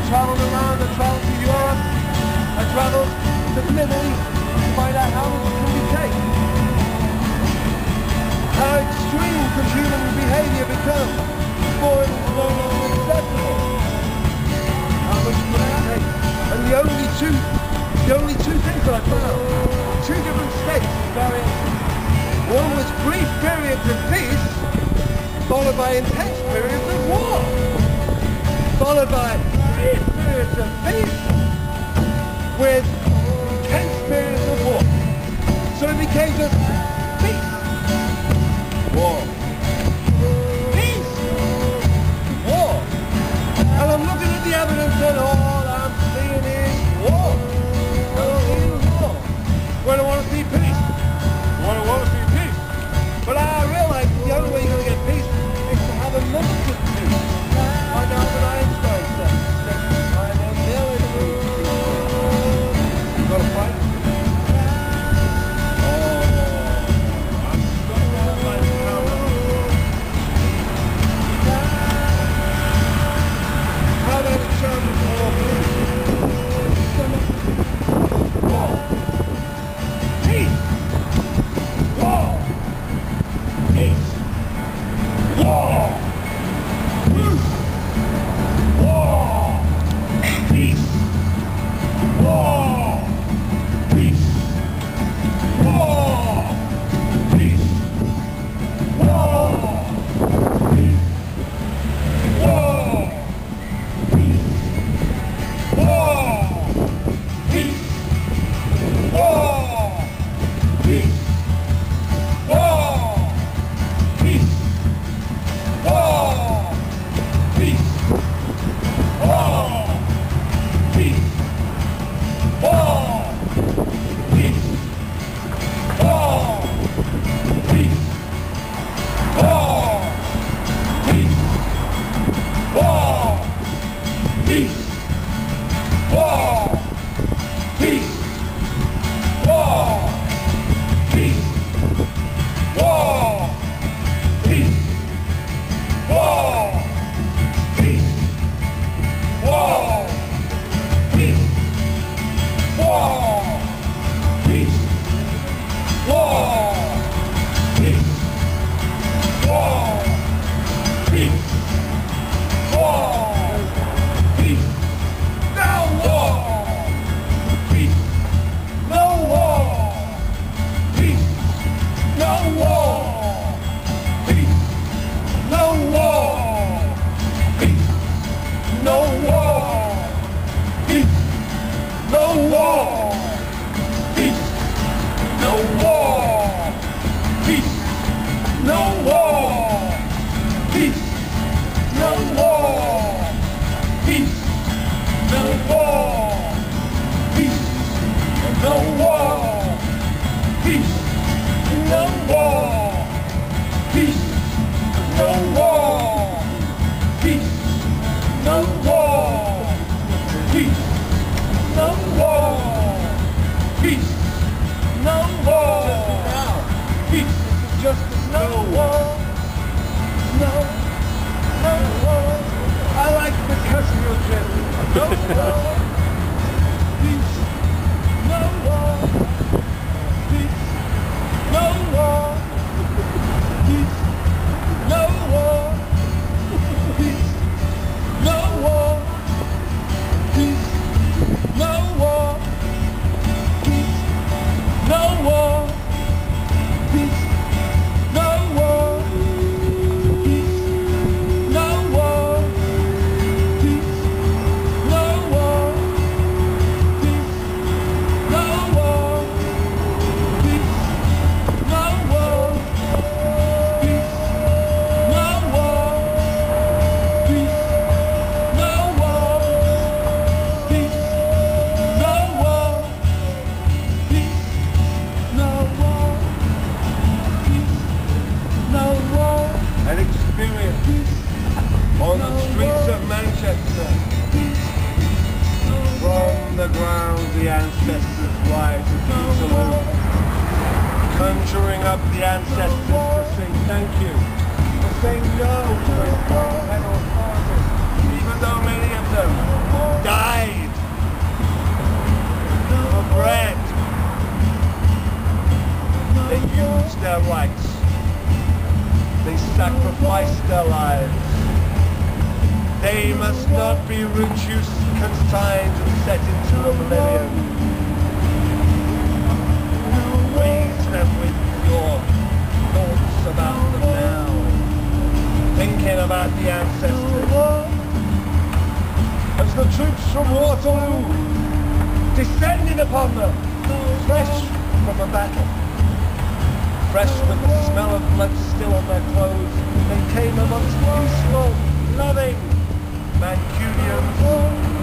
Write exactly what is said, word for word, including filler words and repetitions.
travelled around, I travelled to Europe, I travelled to the Middle East to find out how this can be taken. How extreme could human behaviour become before it was no longer acceptable? How much could it take? And the only two, the only two things that I found, two different states of variation. One was brief periods of peace, followed by intense periods of war, followed by brief periods of peace with intense periods of war. So it became just peace, war, peace, war. And I'm looking at the evidence and all I'm seeing is war. I'm seeing war. When I want to see peace, when I want to see peace. But I realize the only way you're going to get peace is to have a limited peace. I know that Einstein said, I know there is peace. You've got to fight. the ancestors' wives of Peterloo, conjuring up the ancestors to say thank you, to say no to a pedal farmers, even though many of them sacrificed their lives. They must not be reduced, consigned, and set into oblivion. Raise them with your thoughts about them now, thinking about the ancestors. As the troops from Waterloo descended upon them, fresh from a battle, fresh with the smell of blood still on their clothes, they came amongst peaceful, loving Mancunians